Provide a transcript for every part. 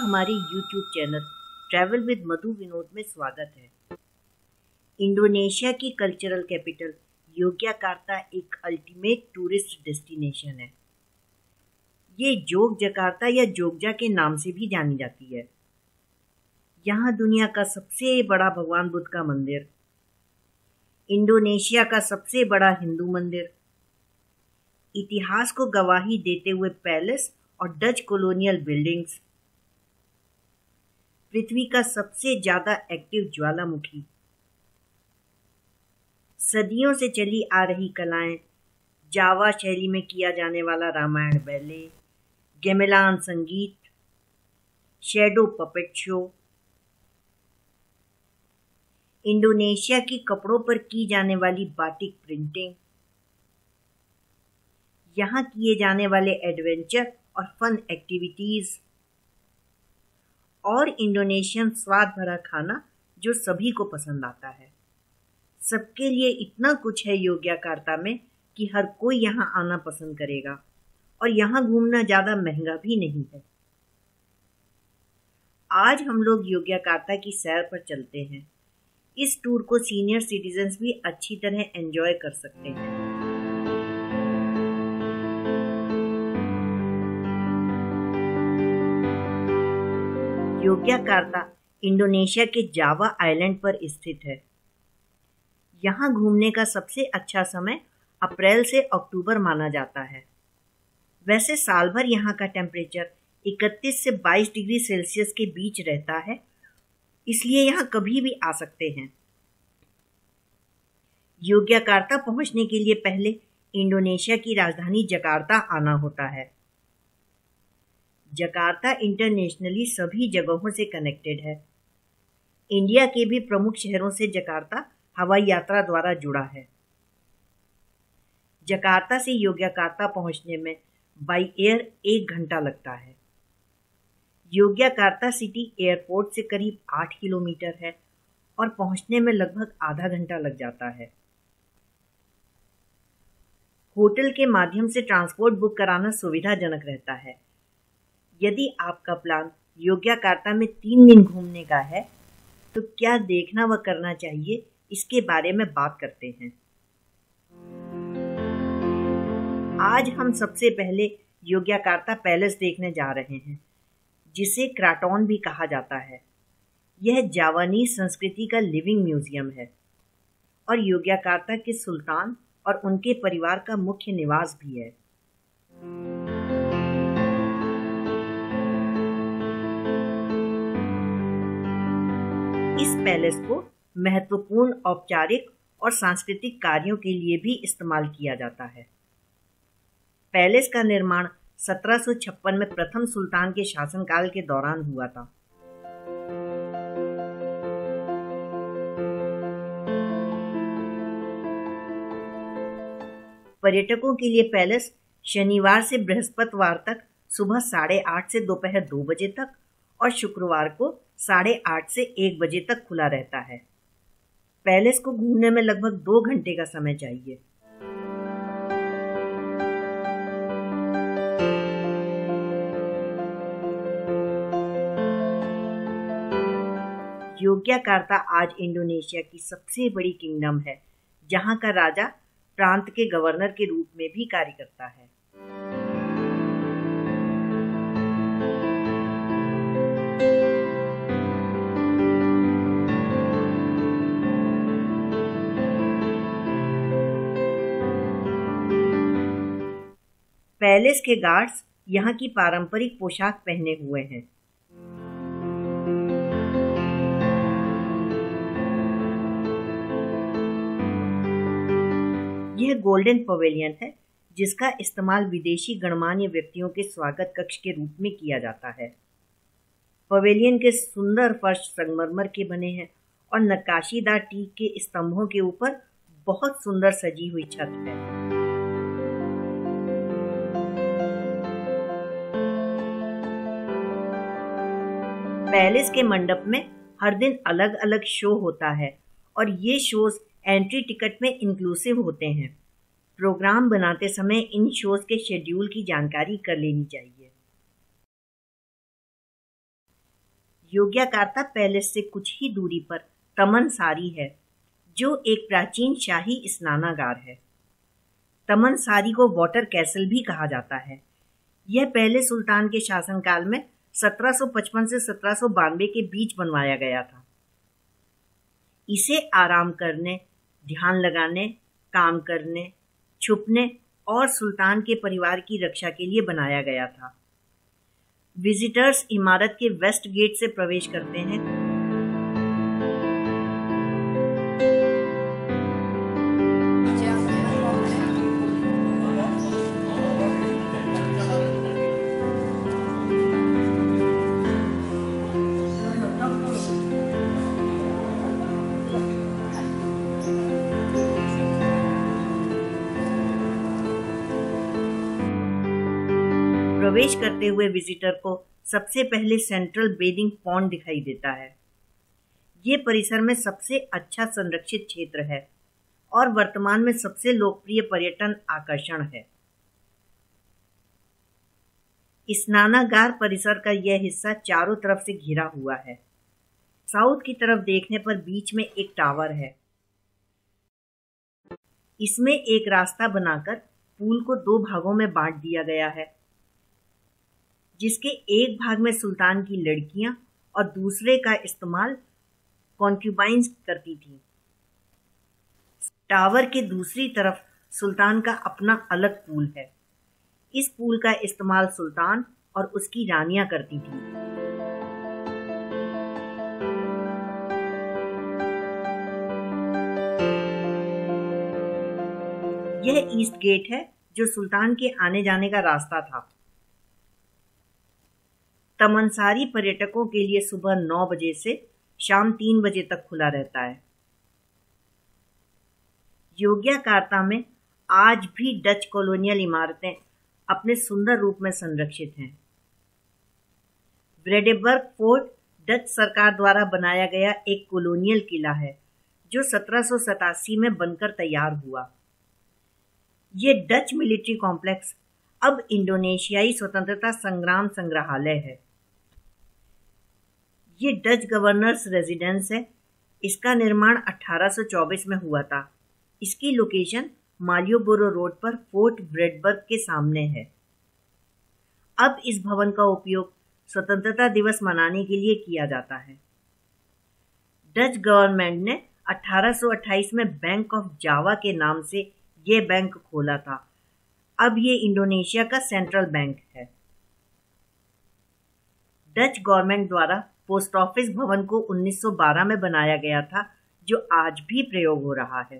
हमारे YouTube channel travel with Madhu Vinod में स्वागत है। इंडोनेशिया की कल्चरल कैपिटल योग्याकार्ता एक अल्टीमेट टूरिस्ट डेस्टिनेशन है। ये जोग्जाकर्ता या जोग्जा के नाम से भी जानी जाती है। यहाँ दुनिया का सबसे बड़ा भगवान बुद्ध का मंदिर, इंडोनेशिया का सबसे बड़ा हिंदू मंदिर, इतिहास को गवाही देते हुए पैलेस और डच कॉलोनियल बिल्डिंग्स, पृथ्वी का सबसे ज्यादा एक्टिव ज्वालामुखी, सदियों से चली आ रही कलाएं, जावा शैली में किया जाने वाला रामायण बैले, गेमेलान संगीत, शैडो पपेट शो, इंडोनेशिया की कपड़ों पर की जाने वाली बाटिक प्रिंटिंग, यहाँ किए जाने वाले एडवेंचर और फन एक्टिविटीज और इंडोनेशियन स्वाद भरा खाना जो सभी को पसंद आता है। सबके लिए इतना कुछ है योग्याकार्ता में कि हर कोई यहाँ आना पसंद करेगा और यहाँ घूमना ज्यादा महंगा भी नहीं है। आज हम लोग योग्याकार्ता की सैर पर चलते हैं। इस टूर को सीनियर सिटीजन्स भी अच्छी तरह एंजॉय कर सकते हैं। योग्याकार्ता इंडोनेशिया के जावा आइलैंड पर स्थित है। यहाँ घूमने का सबसे अच्छा समय अप्रैल से अक्टूबर माना जाता है। वैसे साल भर यहाँ का टेम्परेचर 31 से 22 डिग्री सेल्सियस के बीच रहता है, इसलिए यहाँ कभी भी आ सकते हैं। योग्याकार्ता पहुंचने के लिए पहले इंडोनेशिया की राजधानी जकार्ता आना होता है। जकार्ता इंटरनेशनली सभी जगहों से कनेक्टेड है। इंडिया के भी प्रमुख शहरों से जकार्ता हवाई यात्रा द्वारा जुड़ा है। जकार्ता से योग्याकार्ता पहुंचने में बाई एयर 1 घंटा लगता है। योग्याकार्ता सिटी एयरपोर्ट से करीब 8 किलोमीटर है और पहुंचने में लगभग आधा घंटा लग जाता है। होटल के माध्यम से ट्रांसपोर्ट बुक कराना सुविधाजनक रहता है। यदि आपका प्लान योग्याकार्ता में 3 दिन घूमने का है तो क्या देखना व करना चाहिए, इसके बारे में बात करते हैं। आज हम सबसे पहले योग्याकार्ता पैलेस देखने जा रहे हैं, जिसे क्राटोन भी कहा जाता है। यह जावानीज संस्कृति का लिविंग म्यूजियम है और योग्याकार्ता के सुल्तान और उनके परिवार का मुख्य निवास भी है। इस पैलेस को महत्वपूर्ण औपचारिक और सांस्कृतिक कार्यों के लिए भी इस्तेमाल किया जाता है। पैलेस का निर्माण 1756 में प्रथम सुल्तान के शासनकाल के दौरान हुआ था। पर्यटकों के लिए पैलेस शनिवार से बृहस्पतिवार तक सुबह 8:30 से दोपहर 2 बजे तक और शुक्रवार को 8:30 से 1 बजे तक खुला रहता है। पैलेस को घूमने में लगभग 2 घंटे का समय चाहिए। योग्याकार्ता आज इंडोनेशिया की सबसे बड़ी किंगडम है, जहां का राजा प्रांत के गवर्नर के रूप में भी कार्य करता है। पैलेस के गार्ड्स यहाँ की पारंपरिक पोशाक पहने हुए हैं। यह गोल्डन पवेलियन है, जिसका इस्तेमाल विदेशी गणमान्य व्यक्तियों के स्वागत कक्ष के रूप में किया जाता है। पवेलियन के सुंदर फर्श संगमरमर के बने हैं और नक्काशीदार टीक के स्तंभों के ऊपर बहुत सुंदर सजी हुई छत है। पैलेस के मंडप में हर दिन अलग अलग शो होता है और ये शोज एंट्री टिकट में इंक्लूसिव होते हैं। प्रोग्राम बनाते समय इन शोज के शेड्यूल की जानकारी कर लेनी चाहिए। योग्याकार्ता पैलेस से कुछ ही दूरी पर तमनसारी है, जो एक प्राचीन शाही स्नानागार है। तमनसारी को वाटर कैसल भी कहा जाता है। यह पहले सुल्तान के शासनकाल में 1755 से 1792 के बीच बनवाया गया था। इसे आराम करने, ध्यान लगाने, काम करने, छुपने और सुल्तान के परिवार की रक्षा के लिए बनाया गया था। विजिटर्स इमारत के वेस्ट गेट से प्रवेश करते हैं। प्रवेश करते हुए विजिटर को सबसे पहले सेंट्रल बेदिंग पॉन्ड दिखाई देता है। ये परिसर में सबसे अच्छा संरक्षित क्षेत्र है और वर्तमान में सबसे लोकप्रिय पर्यटन आकर्षण है। स्नानागार परिसर का यह हिस्सा चारों तरफ से घिरा हुआ है। साउथ की तरफ देखने पर बीच में एक टावर है। इसमें एक रास्ता बनाकर पूल को 2 भागों में बांट दिया गया है, जिसके एक भाग में सुल्तान की लड़कियां और दूसरे का इस्तेमाल कॉन्क्यूबाइंस करती थीं। टावर के दूसरी तरफ सुल्तान का अपना अलग पूल है। इस पूल का इस्तेमाल सुल्तान और उसकी रानियां करती थीं। यह ईस्ट गेट है, जो सुल्तान के आने जाने का रास्ता था। तमनसारी पर्यटकों के लिए सुबह 9 बजे से शाम 3 बजे तक खुला रहता है। योग्याकार्ता में आज भी डच कॉलोनियल इमारतें अपने सुंदर रूप में संरक्षित हैं। व्रेडेबर्ग फोर्ट डच सरकार द्वारा बनाया गया एक कॉलोनियल किला है, जो 1787 में बनकर तैयार हुआ। ये डच मिलिट्री कॉम्प्लेक्स अब इंडोनेशियाई स्वतंत्रता संग्राम संग्रहालय है। ये डच गवर्नर्स रेजिडेंस है। इसका निर्माण 1824 में हुआ था। इसकी लोकेशन मालियोबोरो रोड पर फोर्ट व्रेडबर्ग के सामने है। अब इस भवन का उपयोग स्वतंत्रता दिवस मनाने के लिए किया जाता है। डच गवर्नमेंट ने 1828 में बैंक ऑफ जावा के नाम से ये बैंक खोला था। अब ये इंडोनेशिया का सेंट्रल बैंक है। डच गवर्नमेंट द्वारा पोस्ट ऑफिस भवन को 1912 में बनाया गया था, जो आज भी प्रयोग हो रहा है।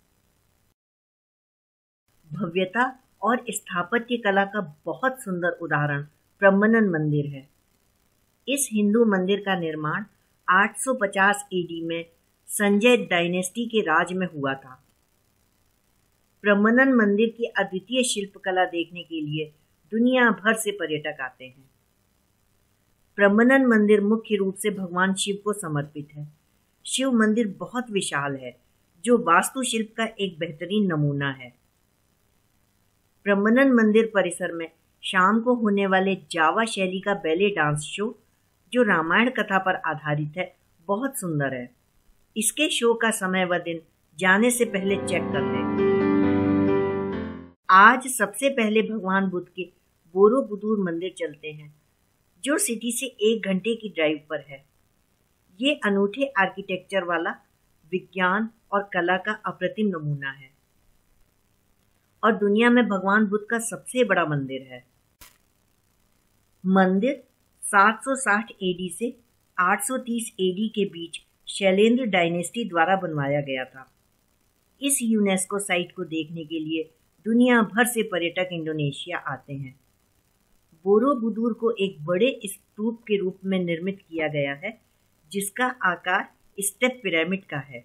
भव्यता और स्थापत्य कला का बहुत सुंदर उदाहरण प्रम्बनन मंदिर है। इस हिंदू मंदिर का निर्माण 850 एडी में संजय डायनेस्टी के राज में हुआ था। प्रम्बनन मंदिर की अद्वितीय शिल्पकला देखने के लिए दुनिया भर से पर्यटक आते हैं। प्रम्बनन मंदिर मुख्य रूप से भगवान शिव को समर्पित है। शिव मंदिर बहुत विशाल है, जो वास्तुशिल्प का एक बेहतरीन नमूना है। प्रम्बनन मंदिर परिसर में शाम को होने वाले जावा शैली का बैले डांस शो, जो रामायण कथा पर आधारित है, बहुत सुंदर है। इसके शो का समय व दिन जाने से पहले चेक कर लें। आज सबसे पहले भगवान बुद्ध के बोरोबुदुर मंदिर चलते हैं, जो सिटी से 1 घंटे की ड्राइव पर है। ये अनूठे आर्किटेक्चर वाला विज्ञान और कला का अप्रतिम नमूना है और दुनिया में भगवान बुद्ध का सबसे बड़ा मंदिर है। मंदिर 760 एडी से 830 एडी के बीच शैलेंद्र डायनेस्टी द्वारा बनवाया गया था। इस यूनेस्को साइट को देखने के लिए दुनिया भर से पर्यटक इंडोनेशिया आते हैं। बोरोबुदुर को एक बड़े स्तूप के रूप में निर्मित किया गया है, जिसका आकार स्टेप पिरामिड का है।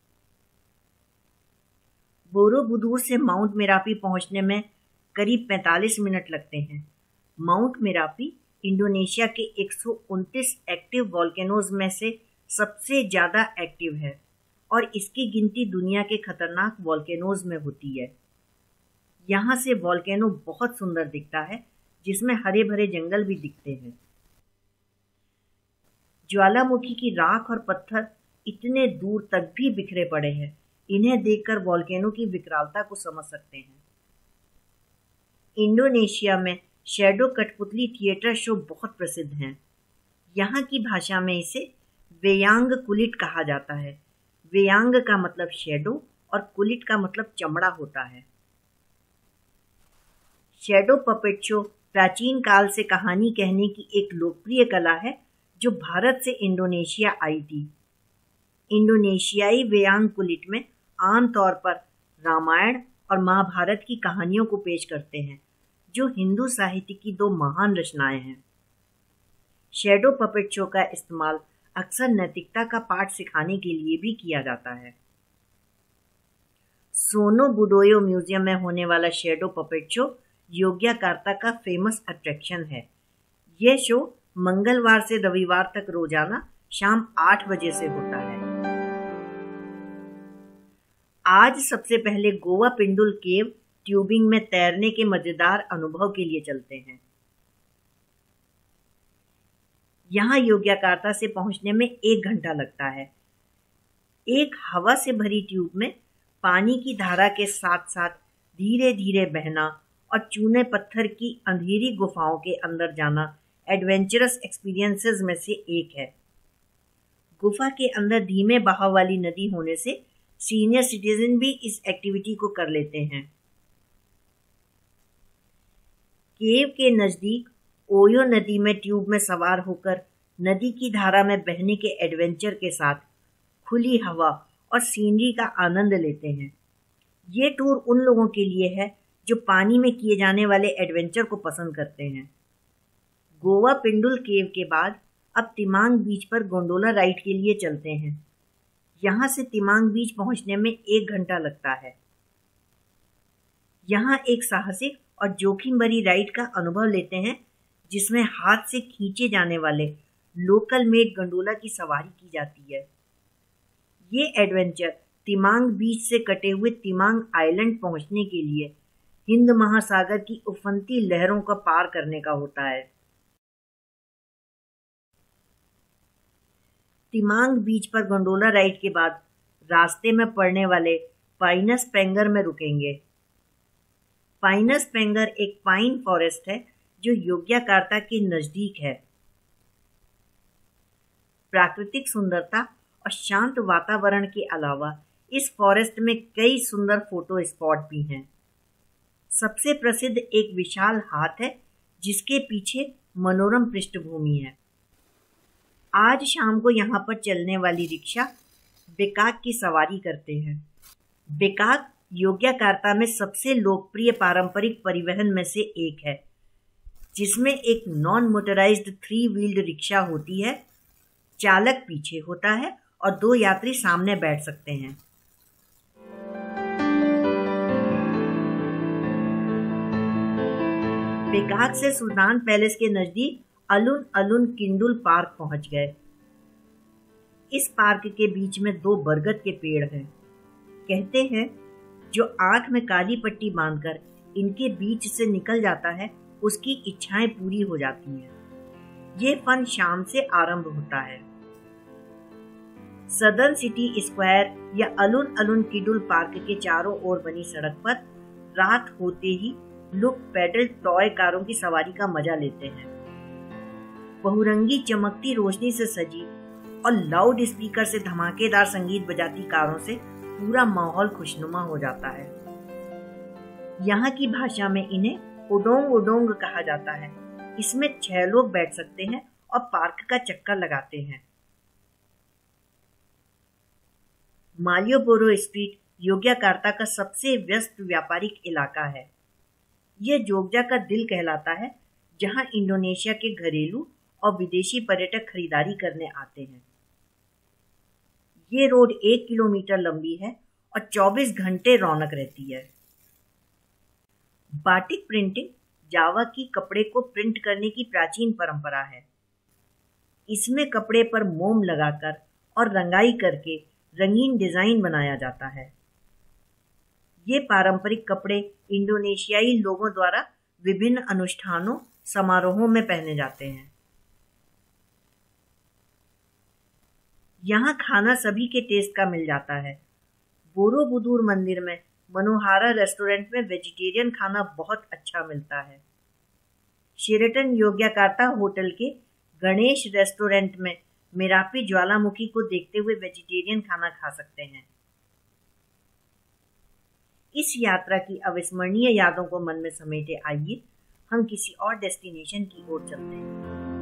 बोरोबुदुर से माउंट मेरापी पहुंचने में करीब 45 मिनट लगते हैं। माउंट मेरापी इंडोनेशिया के 129 एक्टिव वॉल्केनोज में से सबसे ज्यादा एक्टिव है और इसकी गिनती दुनिया के खतरनाक वॉल्केनोज में होती है। यहाँ से वॉल्केनो बहुत सुंदर दिखता है, जिसमें हरे भरे जंगल भी दिखते हैं। ज्वालामुखी की राख और पत्थर इतने दूर तक भी बिखरे पड़े हैं। इन्हें देखकर वोल्केनो की विकरालता को समझ सकते हैं। इंडोनेशिया में शैडो कठपुतली थिएटर शो बहुत प्रसिद्ध हैं। यहाँ की भाषा में इसे वेयांग कुलिट कहा जाता है। वेयांग का मतलब शैडो और कुलिट का मतलब चमड़ा होता है। शैडो पपेट शो प्राचीन काल से कहानी कहने की एक लोकप्रिय कला है जो भारत से इंडोनेशिया आई थी। इंडोनेशियाई वेयांग कुलिट में आमतौर पर रामायण और महाभारत की कहानियों को पेश करते हैं, जो हिंदू साहित्य की दो महान रचनाएं हैं। शैडो पपेट शो का इस्तेमाल अक्सर नैतिकता का पाठ सिखाने के लिए भी किया जाता है। सोनो बुडोयो म्यूजियम में होने वाला शैडो पपेट शो योग्याकार्ता का फेमस अट्रैक्शन है। यह शो मंगलवार से रविवार तक रोजाना शाम 8 बजे से होता है। आज सबसे पहले गोवा पिंडुल केव ट्यूबिंग में तैरने के मजेदार अनुभव के लिए चलते हैं। यहाँ योग्याकार्ता से पहुंचने में 1 घंटा लगता है। एक हवा से भरी ट्यूब में पानी की धारा के साथ साथ धीरे धीरे बहना और चूने पत्थर की अंधेरी गुफाओं के अंदर जाना एडवेंचरस एक्सपीरियंसेस में से एक है। गुफा के अंदर धीमे बहाव वाली नदी होने से सीनियर सिटीजन भी इस एक्टिविटी को कर लेते हैं। केव के नजदीक ओयो नदी में ट्यूब में सवार होकर नदी की धारा में बहने के एडवेंचर के साथ खुली हवा और सीनरी का आनंद लेते हैं। ये टूर उन लोगों के लिए है जो पानी में किए जाने वाले एडवेंचर को पसंद करते हैं। गोवा पिंडुल केव के बाद अब तिमांग बीच पर गोंडोला राइड के लिए चलते हैं। यहाँ से तिमांग बीच पहुंचने में 1 घंटा लगता है। यहाँ एक साहसिक और जोखिम भरी राइड का अनुभव लेते हैं, जिसमें हाथ से खींचे जाने वाले लोकल मेड गंडोला की सवारी की जाती है। ये एडवेंचर तिमांग बीच से कटे हुए तिमांग आइलैंड पहुंचने के लिए हिंद महासागर की उफनती लहरों का पार करने का होता है। तिमांग बीच पर गंडोला राइड के बाद रास्ते में पड़ने वाले पाइनस पेंगर में रुकेंगे। पाइनस पेंगर एक पाइन फॉरेस्ट है जो योग्याकार्ता के नजदीक है। प्राकृतिक सुंदरता और शांत वातावरण के अलावा इस फॉरेस्ट में कई सुंदर फोटो स्पॉट भी हैं। सबसे प्रसिद्ध एक विशाल हाथ है जिसके पीछे मनोरम पृष्ठभूमि है। आज शाम को यहाँ पर चलने वाली रिक्शा बेकाक की सवारी करते हैं। बेकाक योग्याकार्ता में सबसे लोकप्रिय पारंपरिक परिवहन में से एक है, जिसमें एक नॉन मोटराइज्ड 3 व्हील्ड रिक्शा होती है। चालक पीछे होता है और 2 यात्री सामने बैठ सकते हैं। बेकाक से सुल्तान पैलेस के नजदीक अलुन अलुन किंडुल पार्क पहुंच गए। इस पार्क के बीच में 2 बरगद के पेड़ हैं। कहते हैं जो आंख में काली पट्टी बांधकर इनके बीच से निकल जाता है उसकी इच्छाएं पूरी हो जाती हैं। ये फन शाम से आरंभ होता है। सदर्न सिटी स्क्वायर या अलुन अलुन किडुल पार्क के चारों ओर बनी सड़क पर रात होते ही लोग पैडल टॉय कारों की सवारी का मजा लेते हैं। बहुरंगी चमकती रोशनी से सजी और लाउड स्पीकर से धमाकेदार संगीत बजाती कारों से पूरा माहौल खुशनुमा हो जाता है। यहाँ की भाषा में इन्हें उडोंग उडोंग कहा जाता है। इसमें 6 लोग बैठ सकते हैं और पार्क का चक्कर लगाते हैं। मालियोबोरो स्ट्रीट योग्याकार्ता का सबसे व्यस्त व्यापारिक इलाका है। यह जोग्जा का दिल कहलाता है, जहां इंडोनेशिया के घरेलू और विदेशी पर्यटक खरीदारी करने आते हैं। ये रोड 1 किलोमीटर लंबी है और 24 घंटे रौनक रहती है। बाटिक प्रिंटिंग जावा की कपड़े को प्रिंट करने की प्राचीन परंपरा है। इसमें कपड़े पर मोम लगाकर और रंगाई करके रंगीन डिजाइन बनाया जाता है। ये पारंपरिक कपड़े इंडोनेशियाई लोगों द्वारा विभिन्न अनुष्ठानों समारोहों में पहने जाते हैं। यहाँ खाना सभी के टेस्ट का मिल जाता है। बोरोबुदूर मंदिर में मनोहारा रेस्टोरेंट में वेजिटेरियन खाना बहुत अच्छा मिलता है। शेरेटन योग्यकार्ता होटल के गणेश रेस्टोरेंट में मेरापी ज्वालामुखी को देखते हुए वेजिटेरियन खाना खा सकते हैं। इस यात्रा की अविस्मरणीय यादों को मन में समेटे आइए हम किसी और डेस्टिनेशन की ओर चलते हैं।